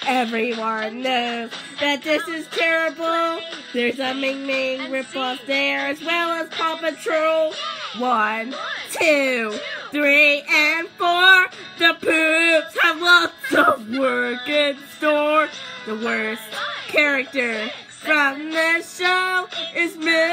Everyone knows that this is terrible. There's a Ming Ming ripoff there as well as Paw Patrol. 1, 2, 3, and 4. The Poops have lots of work in store. The worst character from the show is Milli.